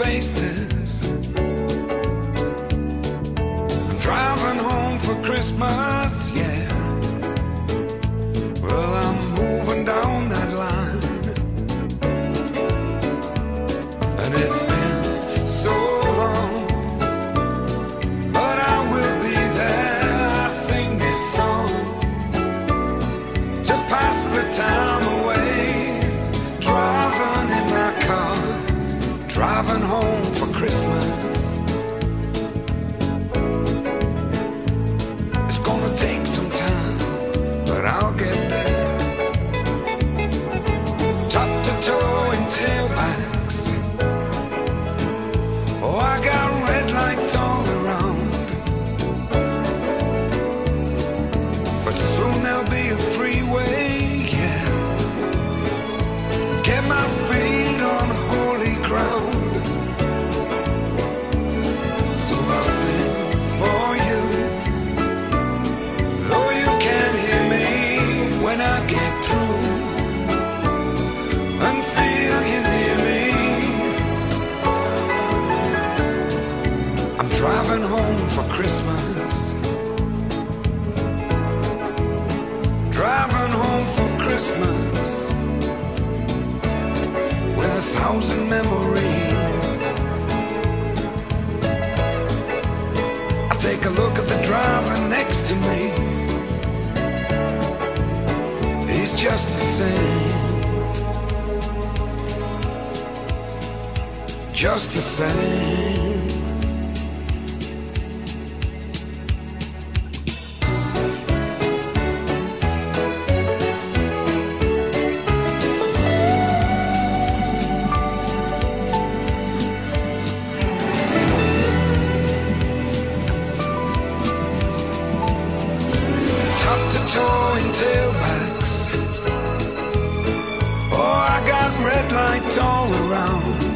faces. I'm driving home for Christmas, yeah. Well, I'm moving down that line, and it's been so long, but I will be there. I sing this song to pass the time away, driving in my car, driving home for Christmas. It's gonna take some time, but I'll get there. Top to toe in tailbacks. Oh, I got red lights all around, but soon there'll be a freeway, yeah. Get my feet on holy ground, so I'll sing for you, though you can't hear me when I get through, and feel you near me. I'm driving home for Christmas, driving home for Christmas, with 1,000 memories. I take a look at the driver next to me. He's just the same, just the same. Top to toe in tailbacks. Oh, I got red lights all around.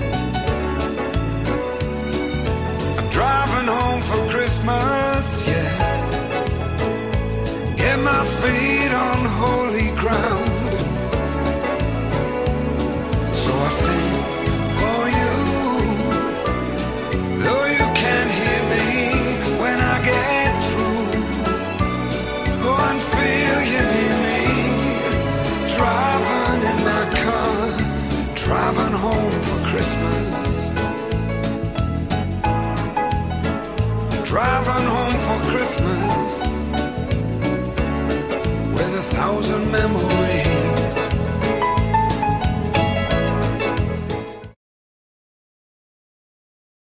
I'm driving home for Christmas, yeah. Get my feet on holy ground, so I sing for you, though you can't hear me when I get through. Go and feel you near me, driving in my car, driving home for Christmas, driving home for Christmas.